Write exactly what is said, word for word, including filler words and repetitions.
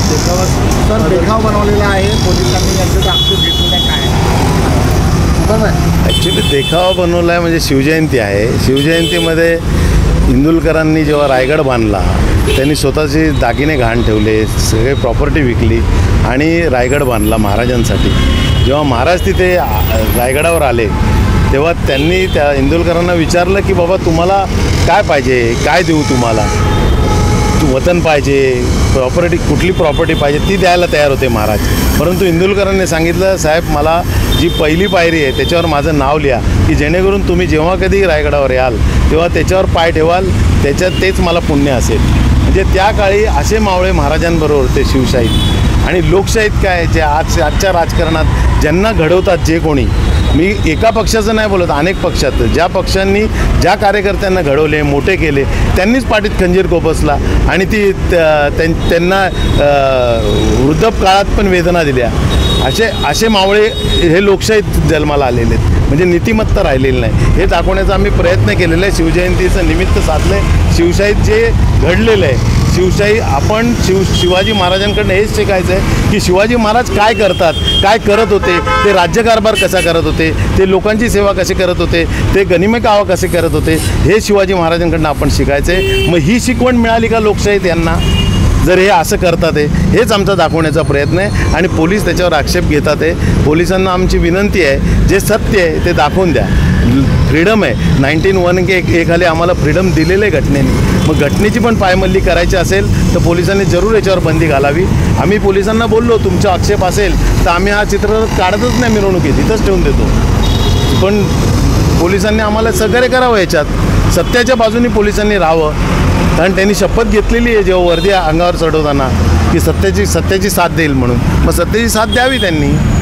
देखावा सर देखाव बनवलेला आहे पोलिसांनी, यांचा आक्षेप घेतलेला काय? ॲक्च्युली देखावा बनवला आहे म्हणजे शिवजयंती आहे. शिवजयंतीमध्ये इंदुलकरांनी जेव्हा रायगड बांधला त्यांनी स्वतःचे दागिने घाण ठेवले, सगळे प्रॉपर्टी विकली आणि रायगड बांधला महाराजांसाठी. जेव्हा महाराज तिथे रायगडावर आले तेव्हा त्यांनी त्या इंदुलकरांना विचारलं की बाबा तुम्हाला काय पाहिजे, काय देऊ तुम्हाला, तू वतन पाहिजे, प्रॉपर्टी कुठली प्रॉपर्टी पाहिजे ती द्यायला तयार होते महाराज. परंतु इंदुलकरांनी सांगितलं साहेब मला जी पहिली पायरी आहे त्याच्यावर माझं नाव लिहा की जेणेकरून तुम्ही जेव्हा कधी रायगडावर याल तेव्हा त्याच्यावर पाय ठेवाल, त्याच्यात तेच मला पुण्य असेल. म्हणजे त्या काळी असे मावळे महाराजांबरोबर ते शिवशाहीत आणि लोकशाहीत काय जे आज आजच्या राजकारणात ज्यांना घडवतात जे कोणी, मी एका पक्षाचं नाही बोलत, अनेक पक्षात ज्या पक्षांनी ज्या कार्यकर्त्यांना घडवले मोठे केले त्यांनीच पाठीत खंजीर कोपसला आणि ती त्यांना वृद्धापकाळात पण वेदना दिल्या. असे असे मावळे हे लोकशाहीत जन्माला आलेले आहेत, म्हणजे नीतिमत्ता राहिलेली नाही हे दाखवण्याचा आम्ही प्रयत्न केलेला आहे. शिवजयंतीचं निमित्त साधलं आहे. शिवशाहीत जे घडलेलं आहे, शिवशाही आपण शिव शिवाजी महाराजांकडनं हेच शिकायचं आहे की शिवाजी महाराज काय करतात, काय करत होते, ते राज्यकारभार कसा करत होते, ते लोकांची सेवा कशी करत होते, ते गनिमे कावा कसे करत होते, हे शिवाजी महाराजांकडनं आपण शिकायचं आहे. मग ही शिकवण मिळाली का लोकशाहीत यांना, जर हे असं करतात आहे हेच आमचा दाखवण्याचा प्रयत्न आहे आणि पोलीस त्याच्यावर आक्षेप घेतात आहे. पोलिसांना आमची विनंती आहे जे सत्य आहे ते दाखवून द्या. फ्रीडम आहे, नाईन्टीन वन के एक खाली आम्हाला फ्रीडम दिलेलं आहे घटनेने. मग घटनेची पण पायमल्ली करायची असेल तर पोलिसांनी जरूर याच्यावर बंदी घालावी. आम्ही पोलिसांना बोललो तुमचा आक्षेप असेल तर आम्ही हा चित्ररथ काढतच नाही मिरवणुकीत, तिथंच ठेवून देतो. पण पोलिसांनी आम्हाला सहकार्य करावं, याच्यात सत्याच्या बाजूने पोलिसांनी राहावं. कारण त्यांनी शपथ घेतलेली आहे जेव्हा वर्दी अंगावर चढवताना की सत्याची सत्याची साथ देईल म्हणून, मग सत्याची साथ द्यावी त्यांनी.